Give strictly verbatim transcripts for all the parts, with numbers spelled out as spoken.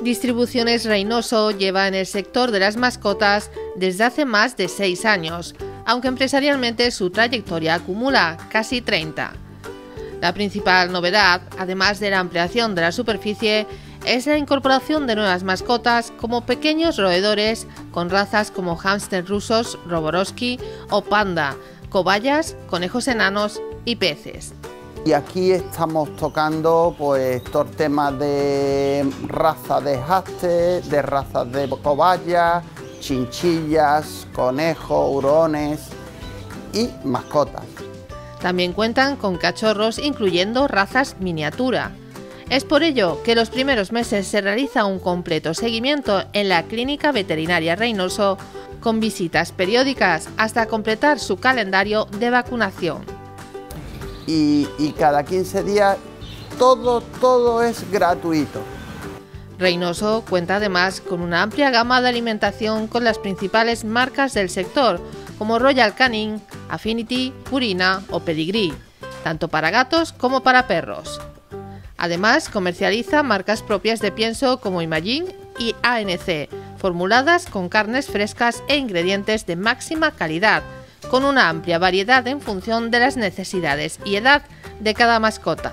Distribuciones Reynoso lleva en el sector de las mascotas desde hace más de seis años, aunque empresarialmente su trayectoria acumula casi treinta. La principal novedad, además de la ampliación de la superficie, es la incorporación de nuevas mascotas como pequeños roedores con razas como hámster rusos, Roborovski o panda, cobayas, conejos enanos y peces. Y aquí estamos tocando pues todo el tema de razas de hámster, de razas de cobayas, chinchillas, conejos, hurones y mascotas. También cuentan con cachorros incluyendo razas miniatura. Es por ello que los primeros meses se realiza un completo seguimiento en la Clínica Veterinaria Reynoso con visitas periódicas hasta completar su calendario de vacunación. Y, y cada quince días todo, todo es gratuito. Reynoso cuenta además con una amplia gama de alimentación con las principales marcas del sector, como Royal Canin, Affinity, Purina o Pedigree, tanto para gatos como para perros. Además, comercializa marcas propias de pienso como Imagine y A N C, formuladas con carnes frescas e ingredientes de máxima calidad, con una amplia variedad en función de las necesidades y edad de cada mascota.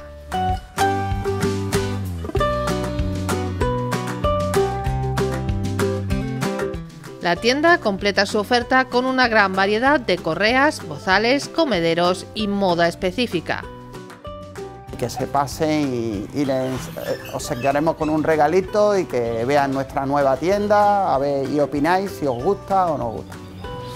La tienda completa su oferta con una gran variedad de correas, bozales, comederos y moda específica. Que se pasen y, y les obsequiaremos con un regalito y que vean nuestra nueva tienda, a ver y opináis si os gusta o no os gusta.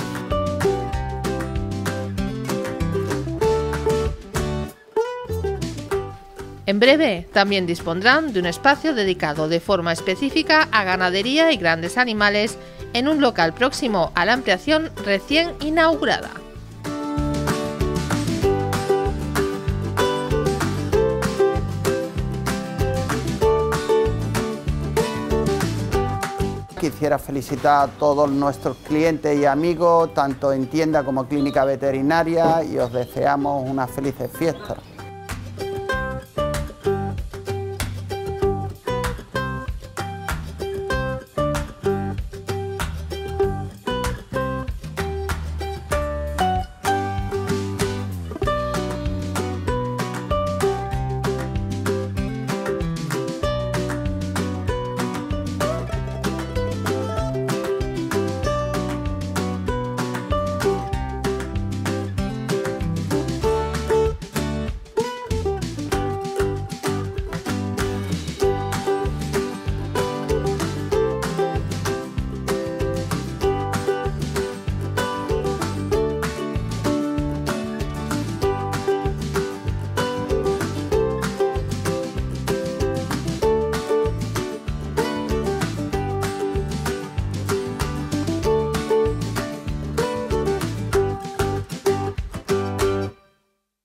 En breve también dispondrán de un espacio dedicado de forma específica a ganadería y grandes animales en un local próximo a la ampliación recién inaugurada. Quisiera felicitar a todos nuestros clientes y amigos, tanto en tienda como clínica veterinaria, y os deseamos unas felices fiestas.